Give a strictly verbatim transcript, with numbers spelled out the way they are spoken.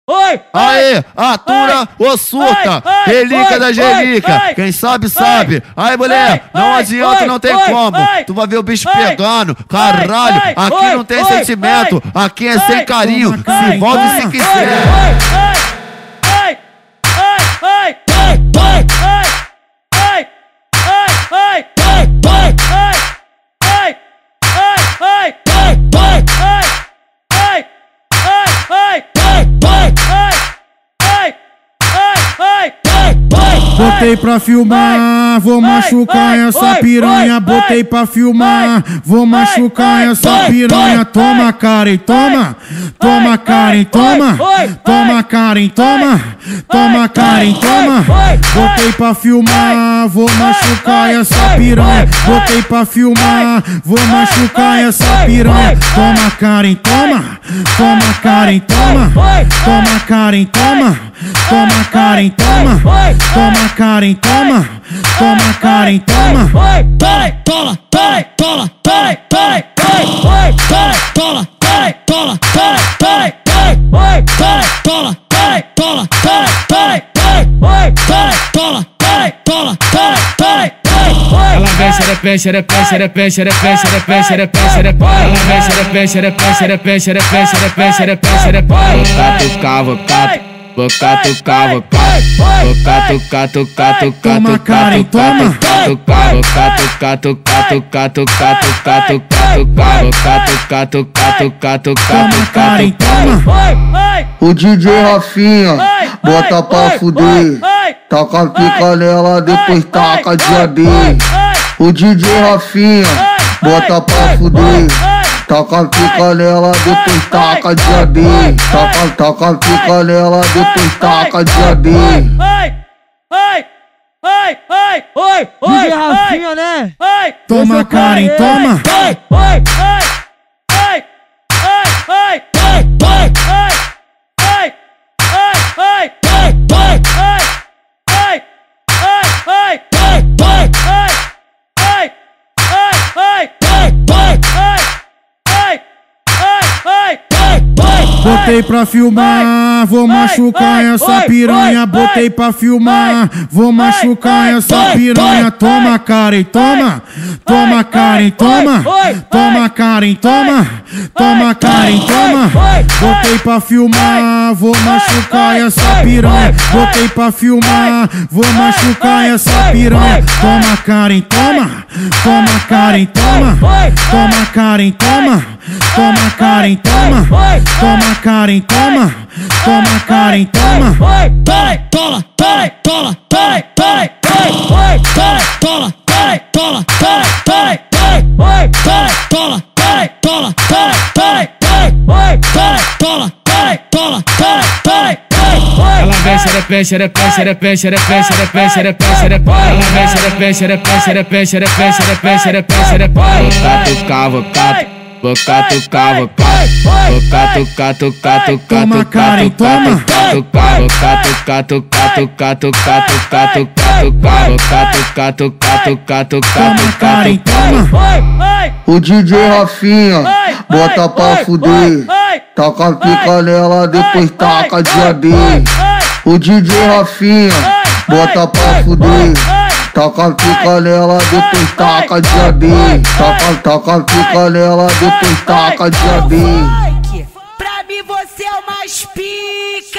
Oi, Aê, atura ou surta, relíquia da Angelica, quem sabe sabe. Aí mulher, não adianta, não tem como, tu vai ver o bicho pegando. Caralho, aqui não tem sentimento, aqui é sem carinho, se envolve se quiser. Botei pra filmar, vou machucar essa piranha. Botei pra filmar, vou machucar essa piranha. Toma, Karen, toma. Toma, Karen, toma. Toma, Karen, toma. Toma, Karen, toma. Botei pra filmar, vou machucar essa piranha. Botei pra filmar, vou machucar essa piranha. Toma, Karen, toma. Toma, Karen, toma. Toma, Karen, toma. Toma, Karen, toma. Toma, Karen, toma. Toma, Karen, toma. Tola, tola, tola, tola, tola, tola, tola, tola, tola, tola, tola, tola, tola, tola, tola. Ela vem xerepe, xerepe, xerepe, xerepe, xerepe, xerepe, xerepe. Ela vem xerepe, xerepe, xerepe, xerepe, xerepe, xerepe, xerepe. Vou catucar, vou catucar. Vou catucar, vou catucar, vou catucar, tucar, tucar, Toma, Karen, toma. tucar, vou catucar, tucar, tucar, tucar, tucar, tucar, tucar, vou catucar, tucar, tucar, tucar, Toma, Karen, toma. O D J Rafinha, bota pra fuder. Taca a pica nela, depois taca de A D. O D J Rafinha, bota pra fuder. Taca a pica nela, depois taca de A D. Taca, taca a pica nela, depois taca de A D. D J Rafinha, né? Toma, Karen, toma. Botei pra filmar, vou machucar essa piranha. Botei pra filmar, vou machucar essa piranha. Toma, Karen, toma. Toma, Karen, toma. Toma, Karen, toma. Toma, Karen, toma. Botei pra filmar, vou machucar essa piranha. Botei pra filmar, vou machucar essa piranha. Toma, Karen, toma. Toma, Karen, toma. Toma, Karen, toma. Toma, Karen, toma. Toma, Karen, toma. Toma, Karen, toma. Tola, tola, tola, tola, tola, tola, tola, tola, tola, tola, tola, tola, tola, tola. Ela vem xerepe, xerepe, xerepe, xerepe, xerepe, xerepe, xerepe. Ela vem xerepe, xerepe, xerepe, xerepe, xerepe, xerepe, xerepe. Vou catucar, vou catucar. Vou catucar, vou catucar, tucar, tucar, tucar, Toma, Karen, toma. tucar, vou catucar, tucar, tucar, tucar, tucar, tucar, tucar, vou catucar, tucar, tucar, tucar, Toma, Karen, toma. O D J Rafinha, bota pra fuder. Taca a pica nela, depois taca de A D. O D J Rafinha, bota pra fuder. Taca a pica nela, depois taca de A D. Taca, taca a pica nela, depois taca de A D. Pra mim você é o mais pica.